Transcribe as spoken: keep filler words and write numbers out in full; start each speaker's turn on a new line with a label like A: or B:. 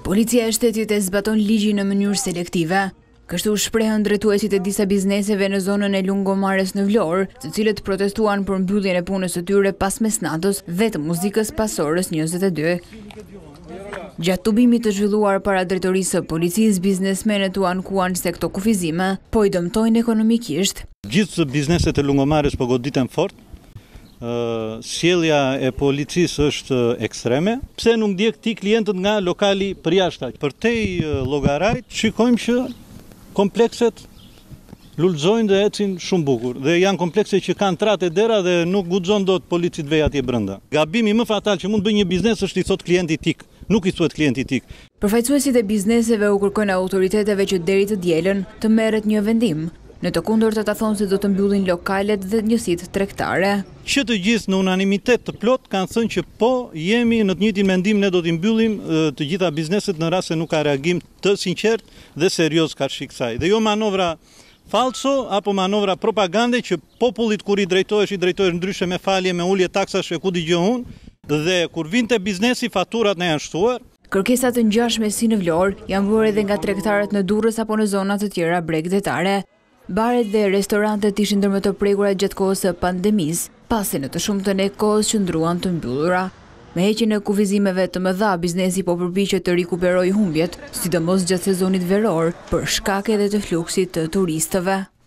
A: Policia e shtetit e zbaton ligjin në mënyrë selektive. Kështu shprehën drejtuesit e disa bizneseve në zonën e Lungomares në Vlorë, të cilët protestuan për mbylljen e punës së tyre pas mesnatës dhe të muzikës pas orës njëzet e dy. Gjatë tubimit të zhvilluar para drejtorisë së policisë, biznesmenët u ankuan se këto kufizime po i dëmtojnë ekonomikisht.
B: Gjithë bizneset e Lungomares po goditen fort. Uh, sjellja e policisë është ekstreme. Pse nuk ndjek ti klientët nga lokali përjashta? Përtej uh, llogarajt shikojmë që komplekset lulëzojnë dhe ecin shumë bukur. Dhe janë komplekse që kanë trate dera dhe nuk guxon dot policit vej atje brenda. Gabimi më fatal që mund bëj një biznes është i thot klienti tik. Nuk i thuhet klienti tik.
A: Përfaqësuesit e bizneseve u kërkojnë autoriteteve që deri të dielën të merret një vendim. Në të kundërta ta thonë se do të mbyllin lokalet dhe njësitë tregtare.
B: Që të gjithë në unanimitet të plot kanë thënë që po jemi në të njëjtin mendim, ne do t'i mbyllim të gjitha bizneset në rast se nuk ka reagim të sinqert dhe serioz karshi kësaj. Dhe jo manovra falso apo manovra propagande që popullit kur i drejtohesh i drejtohesh ndryshe me falje, me ulje taksash e ku dëgjoj unë, dhe kur vinte biznesi faturat ne janë shtuar.
A: Kërkesat të ngjashme si në Vlorë janë bërë edhe nga tregtarët në Durrës apo në zona të tjera bregdetare. Baret dhe restorantet ishin ndër më të prekura gjatë kohës së pandemisë, pasi në të shumtën e kohës qëndruan të mbyllura. Me heqjen e kufizimeve të mëdha, biznesi po përpiqet të rikuperojë humbjet, sidomos gjatë sezonit veror, për shkak edhe të fluksit të turistëve.